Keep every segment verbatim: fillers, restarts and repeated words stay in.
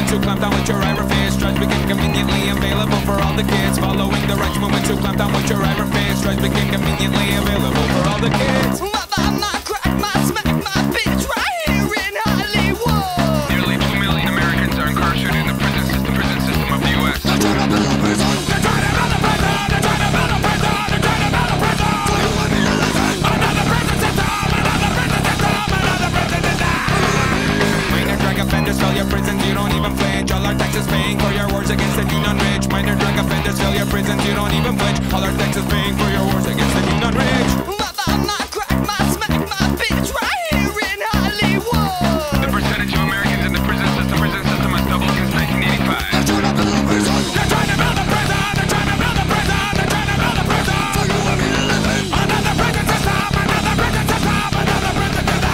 to clamp down with your iron fist. Drugs became conveniently available for all the kids. Following the right movement to clamp down with your iron fist. Drugs became conveniently available for all the kids. My, my, my, crack, my, smack, my bitch right here in Hollywood. Nearly two million Americans are incarcerated in the prison system, prison system of the U S They're trying to build a prison. They're trying to build a prison. They're trying to build a prison. They're trying to build a prison. Do you want me to listen? Another prison system. Another prison system. Another prison system. Minor drug offenders fill your prisons, you don't even flinch. All our taxes paying for your wars against the new non-rich. Minor drug offenders fill your prisons, you don't even flinch. All our taxes paying for your wars against the new non-rich. My, my, my, crack, my, smack, my bitch right here in Hollywood. The percentage of Americans in the prison system, prison system has doubled since nineteen eighty-five. They're trying to build a prison. They're trying to build a prison. They're trying to build a prison. They're trying to build a prison. Do you want me to listen? Another prison system. Another prison system. Another prison system.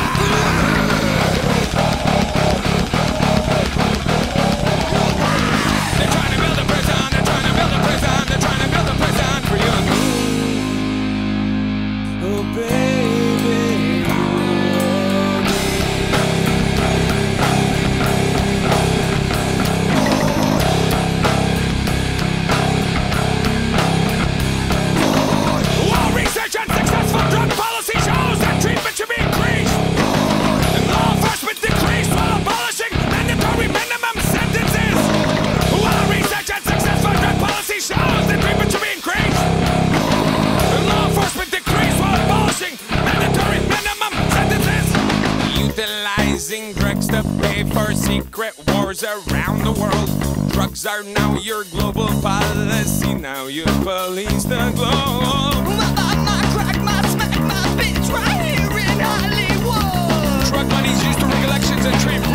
They're trying to build a prison, they're trying to build a prison, they're trying to build a prison for you and me. Oh baby, you and me. While research on successful drug policy shows that treatment should be increased, and law enforcement decreased while abolishing mandatory minimum sentences. While research on successful drug policy shows that treatment should be increased, and law enforcement decreased while abolishing mandatory minimum sentences. Utilizing drugs to pay for secret wars around the world. Drugs are now your global policy. Now you police the globe. My, my, my, crack, my, smack, my bitch right here in Hollywood. Drug money's used to rig elections and treat